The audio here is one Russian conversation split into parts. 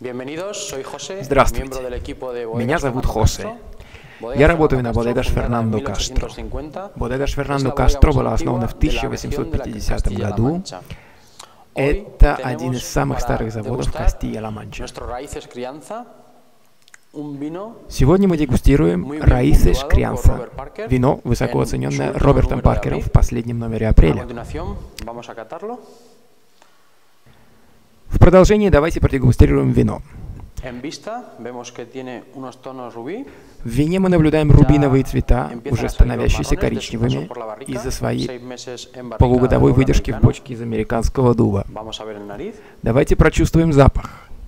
Здравствуйте, меня зовут Хосе. Я работаю на Bodegas Fernando Castro. Bodegas Fernando Castro была основана в 1850 году. Это один из самых старых заводов Кастilla-Ла-Манча. Сегодня мы дегустируем Raíces Crianza, вино, высоко оцененное Робертом Паркером в последнем номере апреля. В продолжении давайте продегустируем вино. В вине мы наблюдаем рубиновые цвета, уже становящиеся коричневыми из-за своей полугодовой выдержки в бочке из американского дуба. Давайте прочувствуем запах.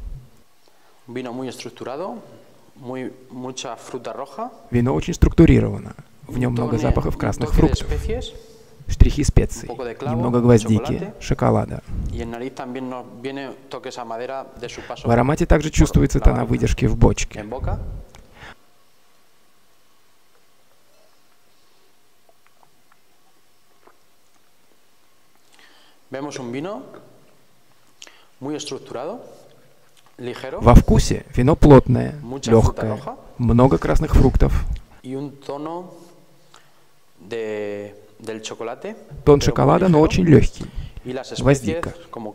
Вино очень структурировано. В нем много запахов красных фруктов, штрихи специй, немного гвоздики, шоколада. В аромате также чувствуется тона выдержки в бочке. Во вкусе вино плотное, легкое, много красных фруктов. Тон шоколада, но очень легкий. Гвоздика.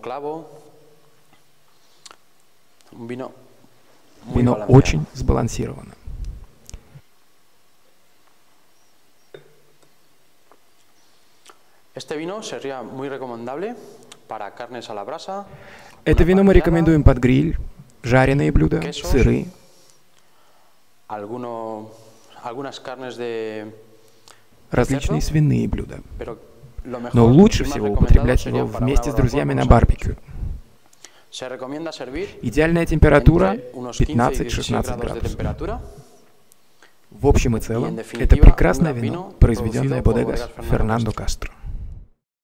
Вино очень сбалансировано. Это вино мы рекомендуем под гриль, жареные блюда, сыры. Различные свиные блюда. Но лучше всего употреблять его вместе с друзьями на барбекю. Идеальная температура 15-16 градусов. В общем и целом, это прекрасное вино, произведенное Bodegas Fernando Castro.